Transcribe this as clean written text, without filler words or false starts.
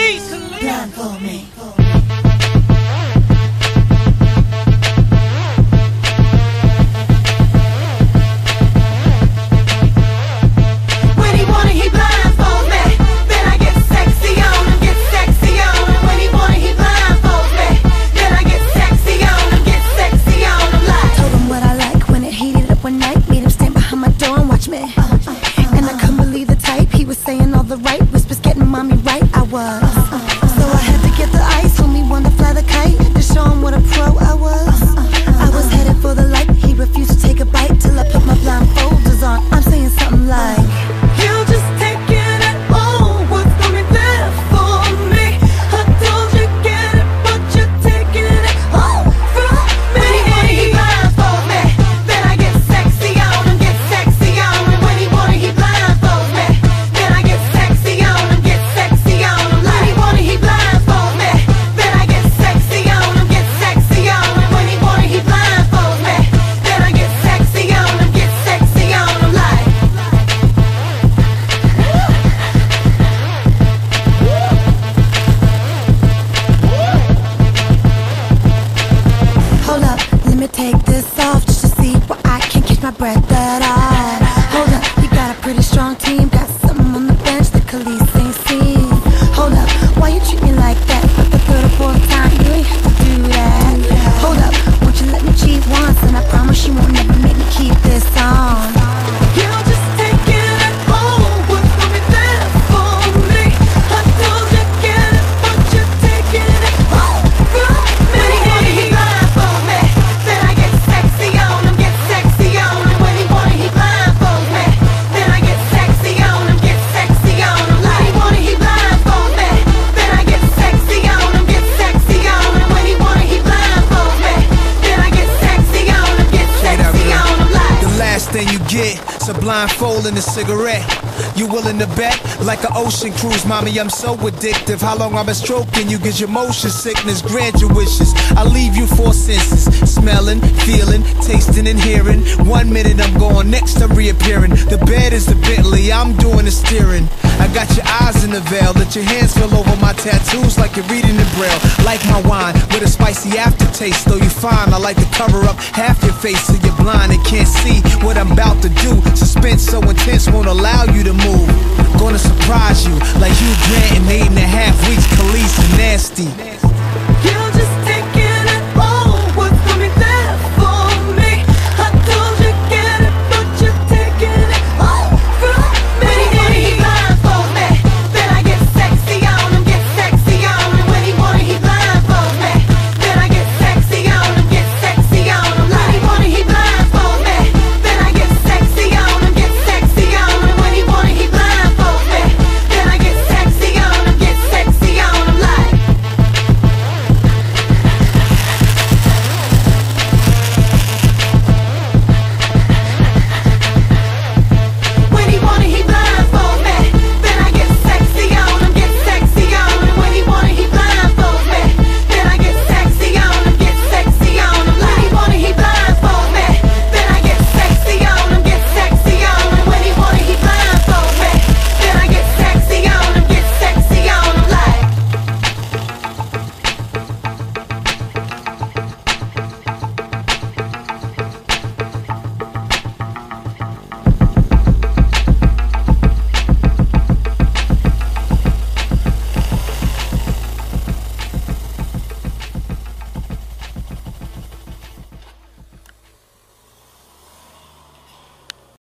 Blindfold me. When he wanna, he blindfolds me. Then I get sexy on him, get sexy on him. When he wanna, he blindfolds me. Then I get sexy on him, get sexy on him. Like told him what I like when it heated up one night. Made him stand behind my door and watch me. And I couldn't believe the type. He was saying all the right whispers, getting mommy right. I was. So I had to get the ice. Homie wanted to fly the kite to show him what a pro I was. I was headed for the light. He refused to take a bite till I put my blindfolders on. I'm saying something like, you just taking it all. What's gonna be there for me? I told you get it, but you're taking it all from me. when he wanna, he blindfolds me. Then I get sexy on him, get sexy on him. When he wanna, he blindfolds me. Then I get sexy on him, get sexy on him. Like when he wanna, he blindfolds me. Then I get sexy on him, get sexy on him. When he wanna, he blindfolds me. Then I get sexy on him, get sexy on him. Like hold up, let me take this off just to see why I can't catch my breath at all. Hold up, you got a pretty strong team. Got something on the bench that Khalees ain't seen. Hold up, why you treat me like that? For the third or fourth time, you ain't have to do that. Hold up, won't you let me cheat once? And I promise you won't never make me keep this on. You're just taking it all. What's gonna be there for me? I told you get it, but you're taking it all from me. when he wanna, he blindfolds me. Then I get sexy on him, get sexy on him. When he wanna, he blindfolds me. Then I get sexy on him, get sexy on him. Like when he wanna, he blindfolds me. Then I get sexy on him, get sexy on him. When he wanna, he blindfolds me. Then I get sexy on him, get sexy on him. Like The last thing you get is a blindfold and a cigarette. You willing to bet? Like an ocean cruise, mommy, I'm so addictive. How long I've been stroking you, get your motion sickness, grant your wishes. I leave you four senses, smelling, feeling, tasting and hearing. 1 minute I'm gone, next I'm reappearing. The bed is the Bentley, I'm doing the steering. I got your eyes in the veil, let your hands fill over my tattoos like you're reading in braille. Like my wine, with a spicy aftertaste, though you fine. I like to cover up half your face so you're blind and can't see what I'm about to do. Suspense so intense won't allow you to move. Gonna surprise you like Hugh Grant in 8.5 weeks, Khalees and Nasty.